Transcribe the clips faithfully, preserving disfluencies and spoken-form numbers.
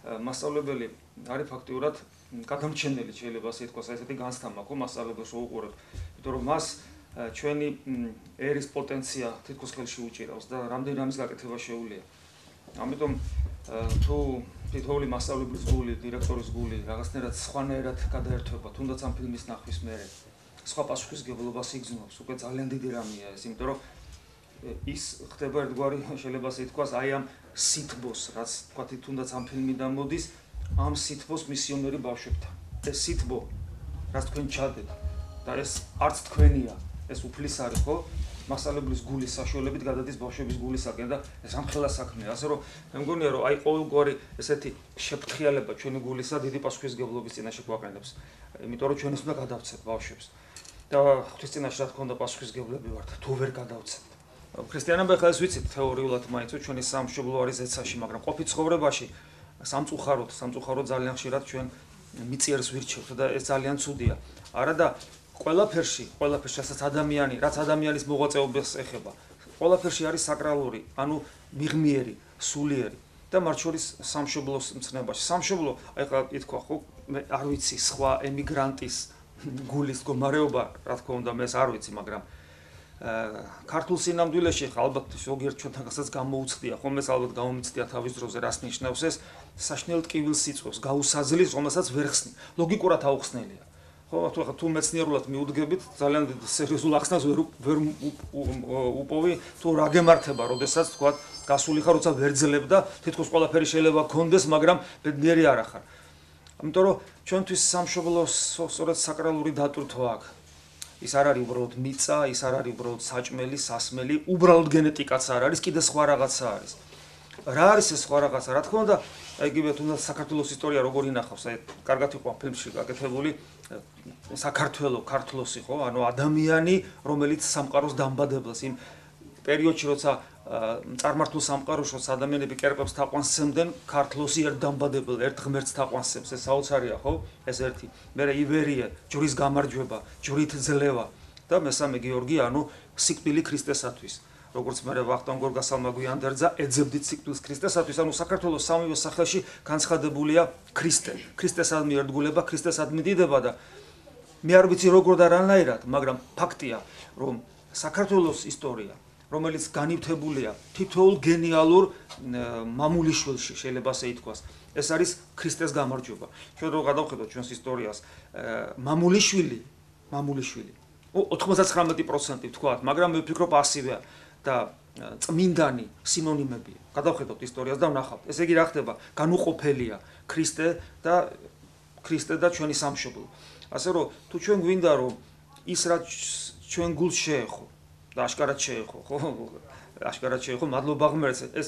მასწავლებელი არის ფაქტიურად გადამრჩენელი, შეიძლება ასე ითქვას, ესეთი განცდამა ხო მასწავლებელს უყურებთ, იმიტომ რომ მას ჩვენი ერის პოტენცია თითქოს ხელში უჭირავს და რამდენი რამის გაკეთება შეუძლია. ამიტომ თუ თითოეული მასწავლებლის გული, დირექტორის გული რაღაცნაირად სხვანაირად გადაერთვება, თუნდაც ამ ფილმის ნახვის მერე, სხვა პასუხისმგებლობას იგრძნობს, უკვე ძალიან დიდი რამეა ეს, იმიტომ რომ ის ხდება ერთგვარი, შეიძლება ასე ითქვას, აი ამ სითბოს, რაც თქვა თუნდაც ამ ფილმიდან მოდის, ამ სითბოს მისიონერი ბავშვებთან. ეს სითბო, რაც თქვენ ჩადეთ და ეს არც თქვენია, ეს უფლის არის, ხო? მასწავლებლის გულის საშუალებით გადადის ბავშვების გულისაკენ და ეს ამხელა საქმეა. ასე რომ მე მგონია რომ აი ყოველგვარი ესეთი შეფრთხილება ჩვენი გულისა დიდი პასუხისმგებლობის წინაშე გვაყენებს. იმიტომ რომ ჩვენს უნდა გადავცეთ ბავშვებს. და ღვთის წინაშე რა თქმა უნდა პასუხისმგებლები ვართ, თუ ვერ გადავცეთ. ქრისტიანობა ახლა ეს ვიცით თეორიულად მაინც ჩვენი სამშობლო არის ზეცაში, მაგრამ ყოფით ცხოვრებაში სამწუხაროდ, სამწუხაროდ ძალიან ხშირად ჩვენ მიწიერს ვირჩევთ და ეს ძალიან ცუდია. არა და ყველაფერში, ყველაფერში, რასაც ადამიანი, რაც ადამიანის მოღვაწეობას ეხება, ყველაფერში არის საკრალური, ანუ მიღმიერი, სულიერი და მათ შორის სამშობლოს მცნებაში. სამშობლო, აი ხა ითქვა ხო, მე არ ვიცი სხვა ემიგრანტის გულის მდგომარეობა, რა თქმა უნდა, მე ეს არ ვიცი, მაგრამ ქართულ სინამდვილეში ხა ალბათ ზოგიერთ ჩვენთანაც გამოუცდია, ხომ ეს ალბათ გამომიცდია თავის დროზე, რას ნიშნავს ეს საშნელ ტკივილს იწვევს, გაუსაძლის, რომელსაც ვერ ხსნი. ლოგიკურად აუხსნელია. ხო, ახლა თუ მეცნიერულად მიუდგებით, ძალიან სერიოზულ ახსნას ვერ ვერ უპოვი, თუ რა გემართება, როდესაც თქვა, გასული ხარ, როცა ვერ ძლებ და თითქოს ყველაფერი შეიძლება გქონდეს, მაგრამ ბედნიერი არ ახარ. ამიტომ რომ ჩვენთვის სამშობლოს სწორედ საკრალური დატვირთვა აქვს. ის არ არის უბრალოდ მიწა, ის არ არის უბრალოდ საჭმელი, სასმელი, უბრალოდ გენეტიკაც არ არის, კიდე სხვა რაღაცა არის. რა არის ეს სხვა რაღაცა? რა თქმა უნდა, აი იგივე თუნდაც საქართველოს ისტორია როგორ ინახავს, აი კარგად იყო ფილმში გაკეთებული საქართველოს, ქართლოსი ხო, ანუ ადამიანი, რომელიც სამყაროს დამბადებლს იმ პერიოდში, როცა წარმართულ სამყაროში, როცა ადამიანები კერპებს თაყვანსცემდნენ, ქართლოსი ერთ დამბადებელ, ერთ ღმერთს თაყვანსცემს, ეს საოცარია ხო? ეს ერთი. მერე ივერია, ჯვრის გამარჯვება, ჯვრით ძლევა და მესამე გიორგი, ანუ სიკვდილი ქრისტესათვის. როგორც მე ვახტანგ გორგასალმა გვიანდერძა, ეძებდით სიკვდილს ქრისტესათვის, ანუ საქართველოს სამივე სახელში განცხადებულია ქრისტე. ქრისტესადმი ერთგულება, ქრისტესადმი დიდება და მე არ ვიცი როგორ და რანაირად, მაგრამ ფაქტია, რომ საქართველოს ისტორია, რომელიც განივთებულია თითოეულ გენიალურ მამულიშვილში, შეიძლება ასე ითქვას, ეს არის ქრისტეს გამარჯვება. ჩვენ რო გადავხედოთ ჩვენს ისტორიას, მამულიშვილი, მამულიშვილი ოთხმოცდათხრამეტი პროცენტი ვთქვათ, მაგრამ მე ვფიქრობ ასივეა. და წმინდანი სინონიმები. გადავხედოთ ისტორიას და ვნახავთ. ესე იგი რა ხდება? განუყოფელია ქრისტე და ქრისტე და ჩვენი სამშობლო. ასე რომ თუ ჩვენ გვინდა რომ ის რაც ჩვენ გულს შეეხო და აშკარად შეეხო, ხო? აშკარად შეეხო, მადლობა ღმერთს. ეს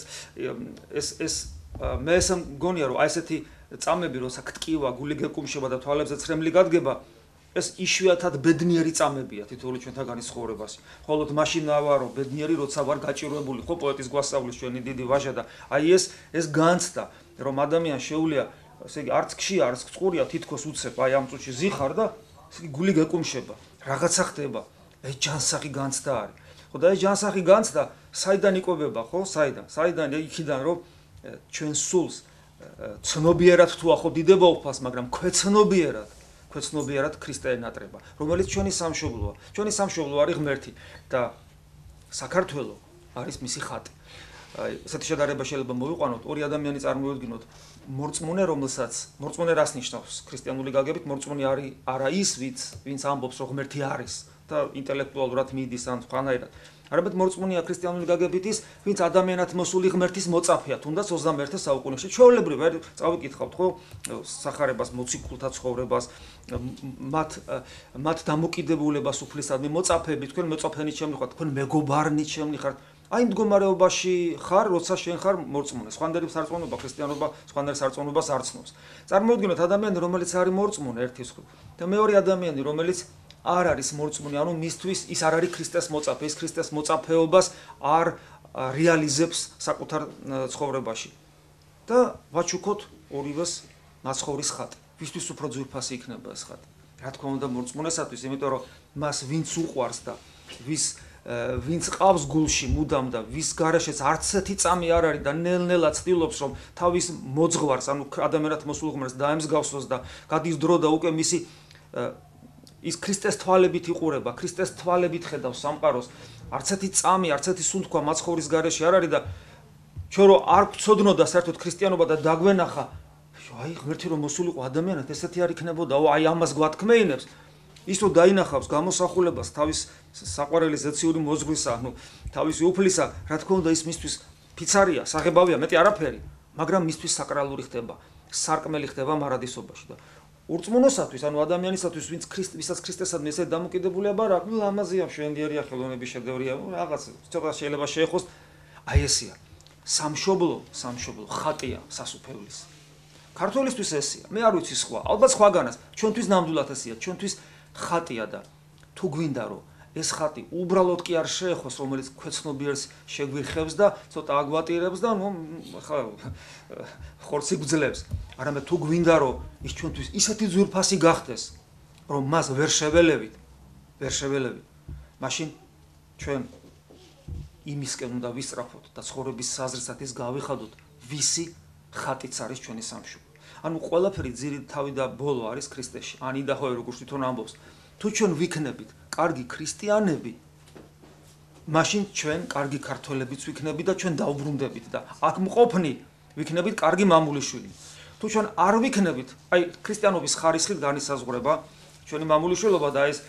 ეს ეს მე ესე მგონია რომ აი ესეთი წამები, როცა გტკივა, გული გეკუმშება და თვალებზე ცრემლი გადგება, ეს იშვიათად ბედნიერი წამებია თითოეული ჩვენთაგანის ცხოვრებაში. ხოლო მაშინ ავარო ბედნიერი, როცა ვარ გაჭირვებული, ხო პოეტის გვასწავლის ჩვენი დიდი ვაჟა და აი ეს ეს განცდა, რომ ადამიანს შეუძლია, ესე იგი არც ქშია, არც წყურია, თითქოს უცებ აი ამ წუთში ზიხარ და ესე იგი გული გეკუმშება, რაღაცა ხდება. ეს ჯანსაღი განცდა არის. ხო და ეს ჯანსაღი განცდა საიდან იკვებება, ხო? საიდან? საიდან იქიდან რომ ჩვენ სულს ცნობიერად თუ ახო დიდება უფალს, მაგრამ ქვეცნობიერად ქვეცნობიერად ქრისტე ენატრება, რომელიც ჩვენი სამშობლოა. ჩვენი სამშობლო არის ღმერთი და საქართველო არის მისი ხატი. აი, ესეთი შედარება შეიძლება მოვიყვანოთ, ორი ადამიანი წარმოვიდგინოთ, მორწმუნე, რომელსაც მორწმუნე რას ნიშნავს? ქრისტიანული გაგებით მორწმუნე არის არა ის, ვინც ვინც ამბობს, რომ ღმერთი არის და ინტელექტუალურად მიდის ან სხვანაირად. არამედ მორწმუნეა ქრისტიანული გაგებით ის, ვინც ადამიანად მოსული ღმერთის მოწაფეა, თუნდაც ოცდამეერთე საუკუნეში. ჩვეულებრივ ვერ წავიკითხავთ, ხო, სახარებას, მოციქულთა ცხოვრებას, მათ მათ დამოკიდებულებას უფლისადმი, მოწაფეები, თქვენ მოწაფენით შემნიხართ, თქვენ მეგობარნით შემნიხართ. აი მდგომარეობაში ხარ, როცა შენ ხარ მორწმუნე. სხვანაირი სარწმუნოება, ქრისტიანობა სხვანაირ სარწმუნოებას არ ცნობს. წარმოვიდგინოთ ადამიანი, რომელიც არის მორწმუნე ერთის მხრივ და მეორე ადამიანი, რომელიც არ არის მორწმუნე, ანუ მისთვის ის არ არის ქრისტეს მოწაფე, ის ქრისტეს მოწაფეობას არ რეალიზებს საკუთარ ცხოვრებაში. და ვაჩუქოთ ორივეს მაცხოვრის ხატი. ვისთვის უფრო ძვირფასი იქნება ეს ხატი? რა თქმა უნდა მორწმუნესათვის, იმიტომ რომ მას ვინც უყვარს და ვის ვინც ყავს გულში მუდამ და ვის გარეშეც არც ერთი წამი არ არის და ნელ-ნელა ცდილობს რომ თავის მოძღვარს, ანუ ადამიანად მოსულ ღმერთს დაემსგავსოს და გადის დრო და უკვე მისი ის ქრისტეს თვალებით იყურება, ქრისტეს თვალებით ხედავს სამყაროს, არც ერთი წამი, არც ერთი სუნთქვა მაცხოვრის გარეშე არ არის და ჩვენ რო არ გვწოდნოდა საერთოდ ქრისტიანობა და დაგვენახა, აი ღმერთი რომ მოსულიყო ადამიანად, ესეთი არ იქნებოდა, აი ამას გვათქმეინებს. ის რო დაინახავს გამოსახულებას თავის საყვარელი ზეციური მოძღვრისა, ანუ თავისი უფლისა, რა თქმა უნდა ის მისთვის ფიცარია, საღებავია, მეტი არაფერი, მაგრამ მისთვის საკრალური ხდება, სარკმელი ხდება მარადისობაში და ურწმუნოსათვის, ანუ ადამიანისათვის, ვინც ქრისტ, ვისაც ქრისტესადმი ესე დამოკიდებულია, ბარა, ნუ ამაზეა მშვენიერია, ხელოვნების შედევრია, რაღაც ცოტა შეიძლება შეეხოს, აი ესია. სამშობლო, სამშობლო ხატია სასუფევლის. ქართველისთვის ესია, მე არ ვიცი სხვა, ალბათ სხვაგანაც, ჩვენთვის ნამდვილად ესია, ჩვენთვის ხატია და თუ გვინდა რომ ეს ხატი უბრალოდ კი არ შეეხოს, რომელიც ქვეცნობიერს შეგვიხევს და ცოტა აგვატირებს და ნუ ხა ხორცი გძლებს, არამედ თუ გვინდა რომ ის ჩვენთვის ისეთი ძვირფასი გახდეს, რომ მას ვერ შეველევით, ვერ შეველევით, მაშინ ჩვენ იმისკენ უნდა ვისწრაფოთ და ცხოვრების საზრისად ის გავიხადოთ, ვისი ხატიც არის ჩვენი სამშობლო. ანუ ყველაფერი ძირი თავი და ბოლო არის ქრისტეში. ანი და ხო როგორც თვითონ ამბობს. თუ ჩვენ ვიქნებით კარგი ქრისტიანები, მაშინ ჩვენ კარგი ქართველებიც ვიქნებით და ჩვენ დავბრუნდებით და აქ მყოფნი ვიქნებით კარგი მამულიშვილი. თუ ჩვენ არ ვიქნებით, აი ქრისტიანობის ხარისხით განისაზღვრება ჩვენი მამულიშვილობა და ეს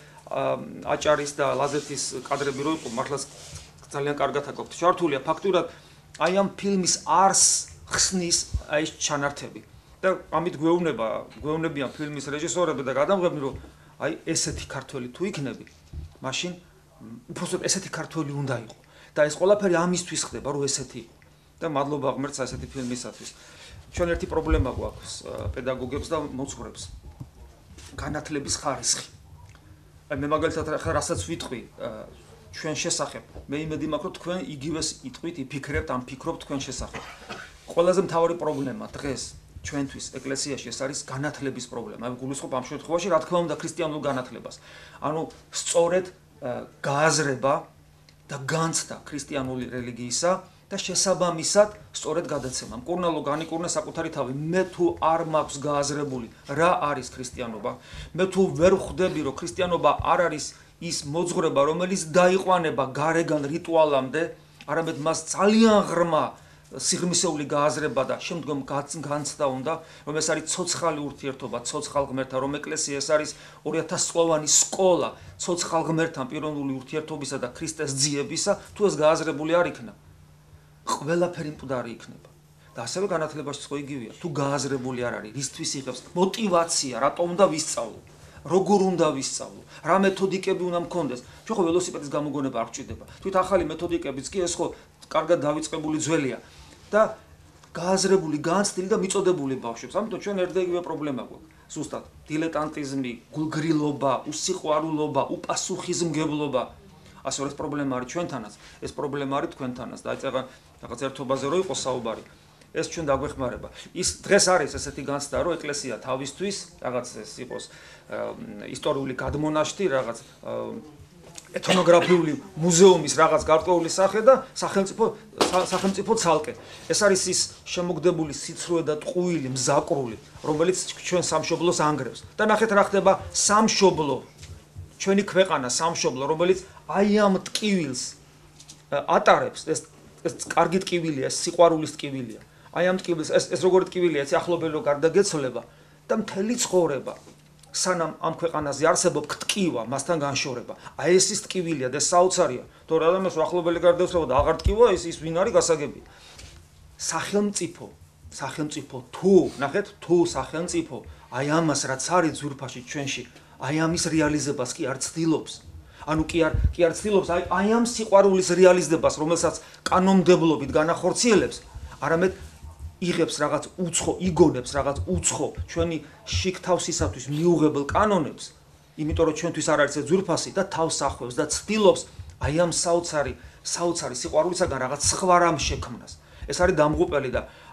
აჭარის და ლაზეთის კადრები რო იყო, მართლაც ძალიან კარგად აკვთ. ჩართულია ფაქტურად აი ამ ფილმის არსს ხსნის აი ჩანართები. და ამით გვეუბნება, გვეუბნებიან ფილმის რეჟისორები და გადამღები, რომ აი ესეთი ქართველი თუ იქნები, მაშინ უბრალოდ ესეთი ქართველი უნდა იყო. და ეს ყველაფერი ამისთვის ხდება, რომ ესეთი იყო. და მადლობა ღმერთს ესეთი ფილმისათვის. ჩვენ ერთი პრობლემა გვაქვს პედაგოგებს და მოძღვრებს. განათლების ხარისხი. აი მე მაგალითად ახლა რასაც ვიტყვი ჩვენ შესახებ, მე იმედი მაქვს, რომ თქვენ იგივეს იტყვით, იფიქრებთ, ამ ფიქრობთ თქვენ შესახებ. ყველაზე მთავარი პრობლემა დღეს ჩვენთვის ეკლესიაში ეს არის განათლების პრობლემა. მე გულისხმობ ამ შემთხვევაში, რა თქმა უნდა, ქრისტიანულ განათლებას. ანუ სწორედ გააზრება და განცდა ქრისტიანული რელიგიისა და შესაბამისად სწორედ გადაცემა. მკურნალო განიკურნა საკუთარი თავი. მე თუ არ მაქვს გააზრებული რა არის ქრისტიანობა, მე თუ ვერ ხვდები, რომ ქრისტიანობა არ არის ის მოძღვრება, რომელიც დაიყვანება გარეგან რიტუალამდე, არამედ მას ძალიან ღრმა სიღრმისეული გააზრება და შემდგომ განცდა უნდა, რომ ეს არის ცოცხალი ურთიერთობა, ცოცხალ ღმერთთან, რომ ეკლესია ეს არის ორი ათას წლოვანი სკოლა ცოცხალ ღმერთთან პიროვნული ურთიერთობისა და ქრისტეს ძიებისა, თუ ეს გააზრებული არ იქნება, ყველაფერი მკვდარი იქნება. და ასევე განათლებაშიც ხო იგივეა, თუ გააზრებული არ არის, რისთვის იღებს мотиваცია, რატომ უნდა ვისწავლო, როგორ უნდა ვისწავლო, რა მეთოდიკები უნდა მქონდეს. ჩვენ ხო ველოსიპედის გამოგონება არ გვჭირდება. თვით ახალი მეთოდიკებიც კი ეს ხო კარგად დავიწყებული ძველია. და გააზრებული, განცდილი და მიწოდებული ბავშვებს. ამიტომ ჩვენ ერთ-ერთი პრობლემა გვაქვს. ზუსტად დილეტანტიზმი, გულგრილობა, უსიყვარულობა, უპასუხისმგებლობა. ასე რომ ეს პრობლემა არის ჩვენთანაც, ეს პრობლემა არის თქვენთანაც. და აი წეგან რაღაც ერთობაზე რო იყოს საუბარი, ეს ჩვენ დაგვეხმარება. ის დღეს არის ესეთი განცდა, რომ ეკლესია თავისთვის რაღაც ეს იყოს ისტორიული გადმონაშთი, რაღაც ეთნოგრაფიული მუზეუმის რაღაც გარკვეული სახე და სახელმწიფო სახელმწიფო ცალკე. ეს არის ის შემოგდებული სიცრუე და ტყუილი მზაკრული, რომელიც ჩვენ სამშობლოს ანგრევს. და ნახეთ რა ხდება სამშობლო, ჩვენი ქვეყანა სამშობლო, რომელიც აი ამ ტკივილს ატარებს, ეს ეს კარგი ტკივილია, ეს სიყვარულის ტკივილია. აი ამ ტკივილს ეს ეს როგორი ტკივილია, ეს ახლობელი რო გარდაგეცვლება და მთელი ცხოვრება სანამ ამ ქვეყანაზე არსებობ ტკივა, მასთან განშორება. აი ეს ის ტკივილია და საოცარია. თორე ადამიანს ახლობელი გარდაეცვლება და აღარ ტკივა, ის ის ვინ არის გასაგები. სახელმწიფო, სახელმწიფო თუ, ნახეთ, თუ სახელმწიფო აი ამას რაც არის ძვირფაში ჩვენში, აი ამის რეალიზებას კი არ ცდილობს. ანუ კი არ კი არ ცდილობს აი აი ამ სიყვარულის რეალიზებას, რომელსაც კანონმდებლობით განახორციელებს, არამედ იღებს რაღაც უცხო, იგონებს რაღაც უცხო ჩვენი შიგთავსისათვის მიუღებელ კანონებს, იმიტომ რომ ჩვენთვის არ არის ეს ძვირფასი და თავს ახევს და ცდილობს აი ამ საოცარი, საოცარი სიყვარულისაგან რაღაც სხვა რამ შექმნას. ეს არის დამღუპელი და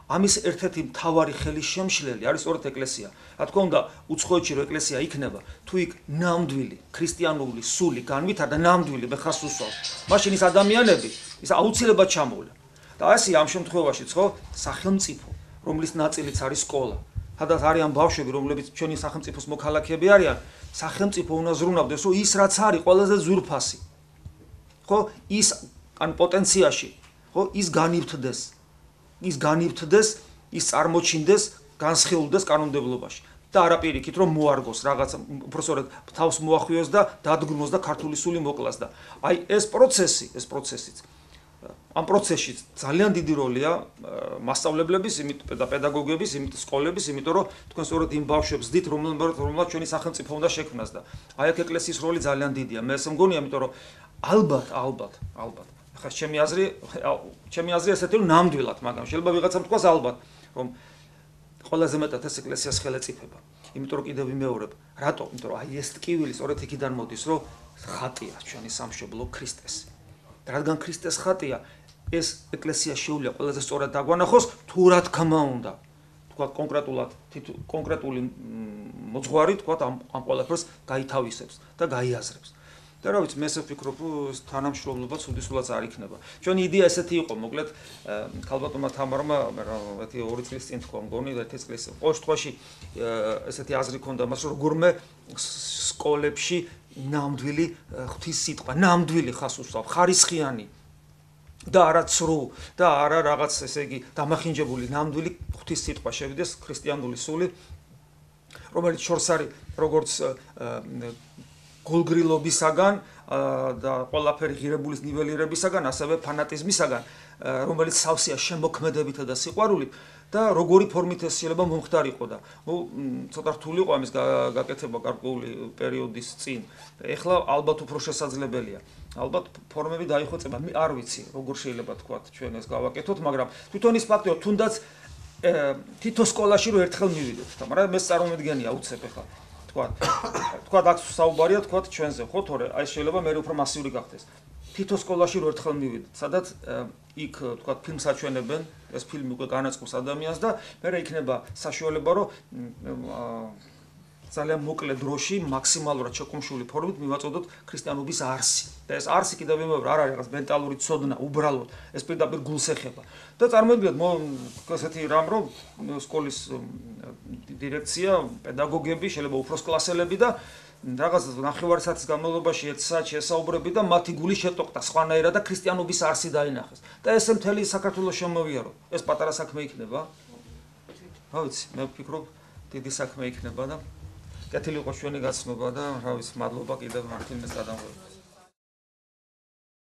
ამის ერთ-ერთი მთავარი ხელისშემშლელი არის სწორედ ეკლესია. რა თქმა უნდა, უცხოეთში რო ეკლესია იქნება, თუ იქ ნამდვილი ქრისტიანული სული განვითარდა, ნამდვილი ხას უსვავს. მაშინ ის ადამიანები, ის აუცილებლად ჩამოვიდა. და ასე ამ შემთხვევაშიც ხო, სახელმწიფო, რომლის ნაწილიც არის სკოლა, სადაც არიან ბავშვები, რომლებიც ჩვენი სახელმწიფოს მოქალაქეები არიან, სახელმწიფო უნდა ზრუნავდეს, რომ ის რაც არის ყველაზე ძვირფასი. ხო, ის ან პოტენციაში, ხო, ის განივთდეს. ის განივთდეს, ის წარმოჩინდეს, განსხეულდეს კანონმდებლობაში. და არა პირიქით, რომ მოარგოს რაღაც, უბრალოდ თავს მოახვიოს და დადგმოს და ქართული სული მოკლას და აი ეს პროცესი, ეს პროცესიც ამ პროცესში ძალიან დიდი როლია მასწავლებლების, იმიტომ და პედაგოგების, იმიტომ სკოლების, იმიტომ რომ თქვენ სწორედ იმ ბავშვებს ძდით, რომელმაც ჩვენი სახელმწიფო უნდა შექმნას და აი აქ ეკლესიის როლი ძალიან დიდია. მე ესე მგონია, იმიტომ რომ ალბათ, ალბათ, ალბათ. ახლა ჩემი აზრი, ჩემი აზრი ესეთი რომ ნამდვილად, მაგრამ შეიძლება ვიღაცამ თქვას ალბათ, რომ ყველაზე მეტად ეს ეკლესიას ხელეწიფება. იმიტომ რომ კიდევ ვიმეორებ, რატო? იმიტომ რომ აი ეს ტკივილი სწორედ იქიდან მოდის, რომ ხატია ჩვენი სამშობლო ქრისტესი. რადგან ქრისტეს ხატია, ეს ეკლესია შეუძლია ყველაზე სწორად დაგვანახოს, თუ რა თქმა უნდა, თქვა კონკრეტულად, კონკრეტული მოძღვარი, თქვა ამ ამ ყველაფერს გაითავისებს და გაიაზრებს. და რა ვიცი, მე ესე ვფიქრობ, რომ თანამშრომლობა ცუდისულად არ იქნება. ჩვენი იდეა ესეთი იყო, მოკლედ, ქალბატონმა თამარმა, ერთი ორი წლის წინ თქვა, მგონი, ერთი წლის. ყოველ შემთხვევაში ესეთი აზრი ქონდა მას, რომ გორმე სკოლებში ნამდვილი ღვთის სიტყვა, ნამდვილი ხას უსვამს, ხარისხიანი და არა ცრუ და არა რაღაც, ესე იგი, დამახინჯებული ნამდვილი ღვთის სიტყვა შევიდეს ქრისტიანული სული, რომელიც შორს არის როგორც გულგრილობისაგან და ყველაფერი ღირებულის ნიველირებისაგან, ასევე ფანატიზმისაგან, რომელიც სავსეა შემოქმედებითა და სიყვარულით და როგორი ფორმით ეს შეიძლება მომხდარიყო და ცოტა რთული იყო ამის გაკეთება გარკვეული პერიოდის წინ. ეხლა ალბათ უფრო შესაძლებელია. ალბათ ფორმები დაიხვეწება. მე არ ვიცი, როგორ შეიძლება თქვა ჩვენ ეს გავაკეთოთ, მაგრამ თვითონ ის ფაქტია, თუნდაც თითო სკოლაში რო ერთხელ მივიდეთ, მაგრამ ეს წარმომედგენია უცებ ეხლა. თქვა, თქვა აქ საუბარია, თქვა ჩვენზე, ხო, თორე აი შეიძლება მე უფრო მასიური გახდეს. თითო სკოლაში რო ერთხელ მივიდეთ, სადაც იქ თქვა ფილმს აჩვენებენ, ეს ფილმი უკვე განაწყობს ადამიანს და მე იქნება საშუალება, რომ ძალიან მოკლე დროში მაქსიმალურად შეკუმშული ფორმით მივაწოდოთ ქრისტიანობის არსი. და ეს არსი კიდევ ვიმეორე, არ არის რაღაც მენტალური ცოდნა, უბრალოდ ეს პირდაპირ გულს ეხება. და წარმოიდგინეთ, ესეთი რამ, რომ სკოლის დირექცია, პედაგოგები, შეიძლება უფროს კლასელები და რაღაც ნახევარი საათის განმავლობაში ერთ საათში ესაუბრები და მათი გული შეტოყდა სხვანაირად და ქრისტიანობის არსი დაინახეს. და ესე მთელი საქართველოს შემოვიარო. ეს პატარა საქმე იქნება? რა ვიცი, მე ვფიქრობ, დიდი საქმე იქნება და კეთილი იყოს ჩვენი გაცნობა და რა ვიცი, მადლობა კიდევ მართლაც გადამღებად.